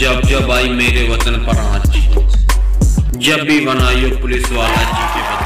जब जब आई मेरे वतन पर आँच, जब भी बनाइयो पुलिस वाला जी के